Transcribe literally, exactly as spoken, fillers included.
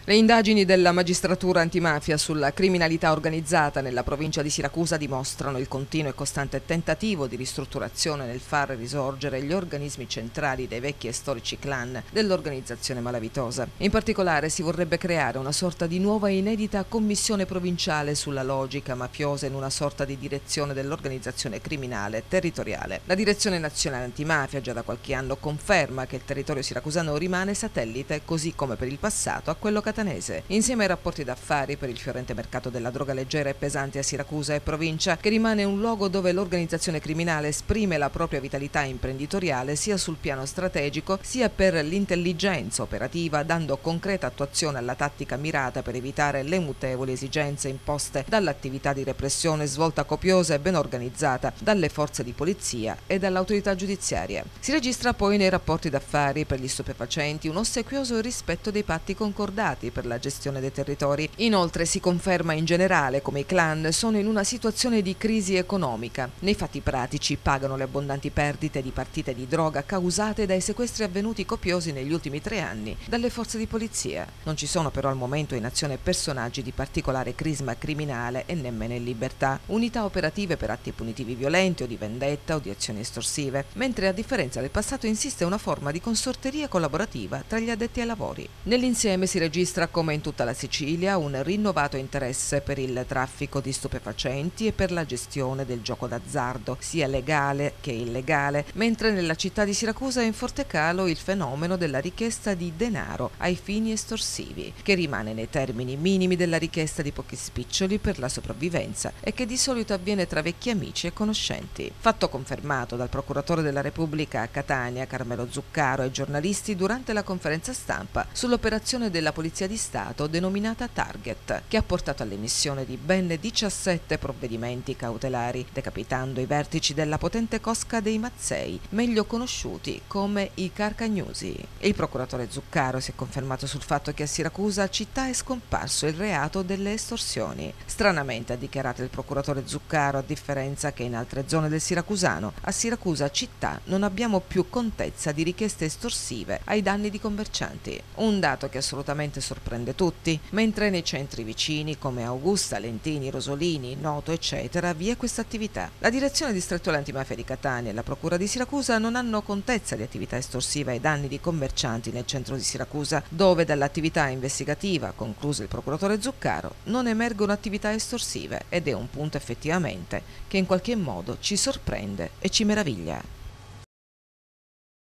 Le indagini della magistratura antimafia sulla criminalità organizzata nella provincia di Siracusa dimostrano il continuo e costante tentativo di ristrutturazione nel far risorgere gli organismi centrali dei vecchi e storici clan dell'organizzazione malavitosa. In particolare si vorrebbe creare una sorta di nuova e inedita commissione provinciale sulla logica mafiosa in una sorta di direzione dell'organizzazione criminale territoriale. La direzione nazionale antimafia già da qualche anno conferma che il territorio siracusano rimane satellite, così come per il passato, a quello catanese. Insieme ai rapporti d'affari per il fiorente mercato della droga leggera e pesante a Siracusa e provincia, che rimane un luogo dove l'organizzazione criminale esprime la propria vitalità imprenditoriale sia sul piano strategico sia per l'intelligenza operativa, dando concreta attuazione alla tattica mirata per evitare le mutevoli esigenze imposte dall'attività di repressione svolta copiosa e ben organizzata dalle forze di polizia e dall'autorità giudiziaria. Si registra poi nei rapporti d'affari per gli stupefacenti un ossequioso rispetto dei patti concordati per la gestione dei territori. Inoltre si conferma in generale come i clan sono in una situazione di crisi economica. Nei fatti pratici pagano le abbondanti perdite di partite di droga causate dai sequestri avvenuti copiosi negli ultimi tre anni dalle forze di polizia. Non ci sono però al momento in azione personaggi di particolare crisma criminale e nemmeno in libertà, unità operative per atti punitivi violenti o di vendetta o di azioni estorsive, mentre a differenza del passato insiste una forma di consorteria collaborativa tra gli addetti ai lavori. Nell'insieme si registra, come in tutta la Sicilia, un rinnovato interesse per il traffico di stupefacenti e per la gestione del gioco d'azzardo, sia legale che illegale, mentre nella città di Siracusa è in forte calo il fenomeno della richiesta di denaro ai fini estorsivi, che rimane nei termini minimi della richiesta di pochi spiccioli per la sopravvivenza e che di solito avviene tra vecchi amici e conoscenti. Fatto confermato dal procuratore della Repubblica a Catania, Carmelo Zuccaro, ai giornalisti durante la conferenza stampa sull'operazione della Polizia di Stato denominata Target, che ha portato all'emissione di ben diciassette provvedimenti cautelari, decapitando i vertici della potente cosca dei Mazzei, meglio conosciuti come i Carcagnusi. Il procuratore Zuccaro si è confermato sul fatto che a Siracusa città è scomparso il reato delle estorsioni. Stranamente, ha dichiarato il procuratore Zuccaro, a differenza che in altre zone del siracusano, a Siracusa città non abbiamo più contezza di richieste estorsive ai danni di commercianti. Un dato che assolutamente sorprende tutti, mentre nei centri vicini come Augusta, Lentini, Rosolini, Noto, eccetera, vi è questa attività. La direzione distrettuale antimafia di Catania e la procura di Siracusa non hanno contezza di attività estorsiva ai danni di commercianti nel centro di Siracusa, dove dall'attività investigativa, concluso il procuratore Zuccaro, non emergono attività estorsive, ed è un punto effettivamente che in qualche modo ci sorprende e ci meraviglia.